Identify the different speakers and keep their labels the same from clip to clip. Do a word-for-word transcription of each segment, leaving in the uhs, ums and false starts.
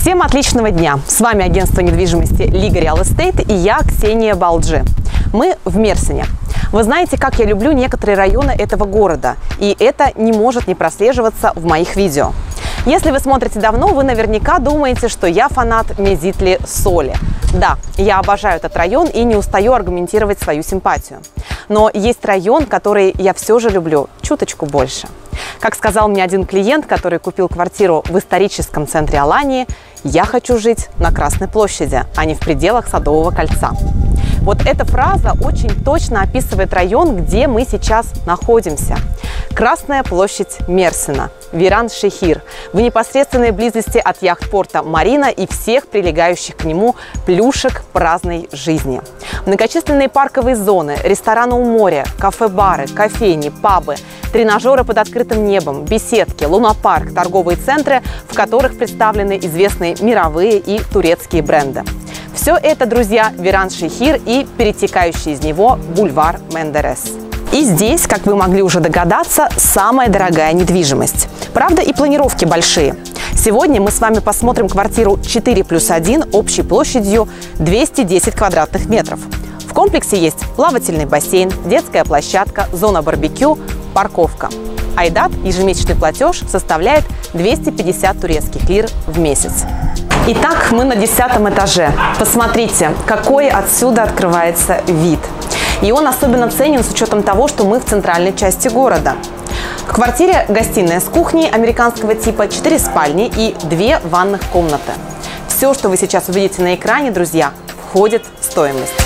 Speaker 1: Всем отличного дня! С вами агентство недвижимости Лига Real Estate и я, Ксения Балджи. Мы в Мерсине. Вы знаете, как я люблю некоторые районы этого города, и это не может не прослеживаться в моих видео. Если вы смотрите давно, вы наверняка думаете, что я фанат Мезитли Соли. Да, я обожаю этот район и не устаю аргументировать свою симпатию. Но есть район, который я все же люблю чуточку больше. Как сказал мне один клиент, который купил квартиру в историческом центре Алании, я хочу жить на Красной площади, а не в пределах Садового кольца. Вот эта фраза очень точно описывает район, где мы сейчас находимся. Красная площадь Мерсина, Виран-Шехир, в непосредственной близости от яхт-порта Марина и всех прилегающих к нему плюшек праздной жизни. Многочисленные парковые зоны, рестораны у моря, кафе-бары, кофейни, пабы, тренажеры под открытым небом, беседки, лунопарк, торговые центры, в которых представлены известные мировые и турецкие бренды. Все это, друзья, Виран-Шехир и перетекающий из него бульвар Мендерес. И здесь, как вы могли уже догадаться, самая дорогая недвижимость. Правда, и планировки большие. Сегодня мы с вами посмотрим квартиру четыре плюс один общей площадью двести десять квадратных метров. В комплексе есть плавательный бассейн, детская площадка, зона барбекю, парковка. Айдат, ежемесячный платеж, составляет двести пятьдесят турецких лир в месяц. Итак, мы на десятом этаже. Посмотрите, какой отсюда открывается вид. И он особенно ценен с учетом того, что мы в центральной части города. В квартире гостиная с кухней американского типа, четыре спальни и две ванных комнаты. Все, что вы сейчас увидите на экране, друзья, входит в стоимость.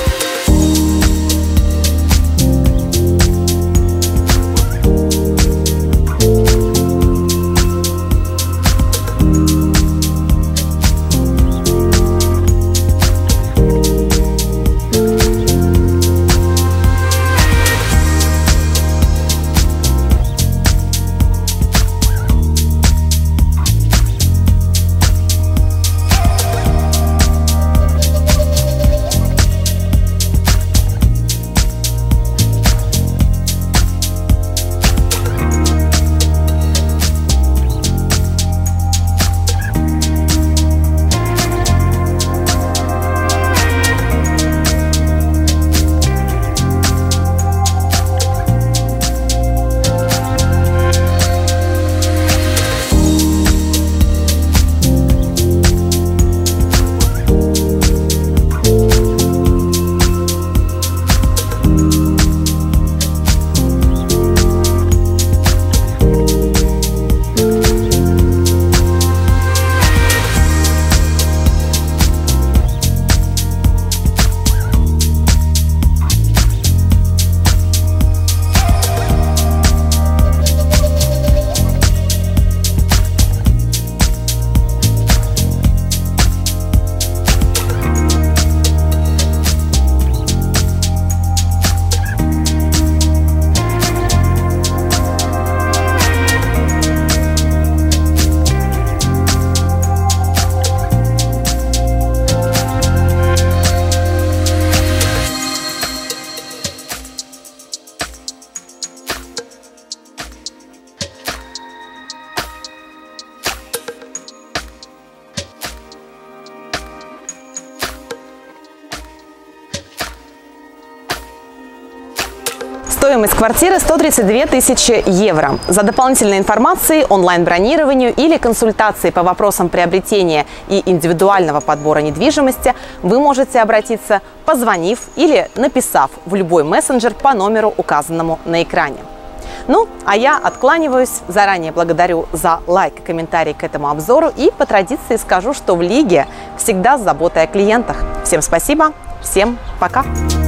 Speaker 1: Стоимость квартиры сто тридцать две тысячи евро. За дополнительной информацией, онлайн-бронированию или консультацией по вопросам приобретения и индивидуального подбора недвижимости вы можете обратиться, позвонив или написав в любой мессенджер по номеру, указанному на экране. Ну, а я откланиваюсь. Заранее благодарю за лайк и комментарий к этому обзору. И по традиции скажу, что в Лиге всегда с заботой о клиентах. Всем спасибо, всем пока!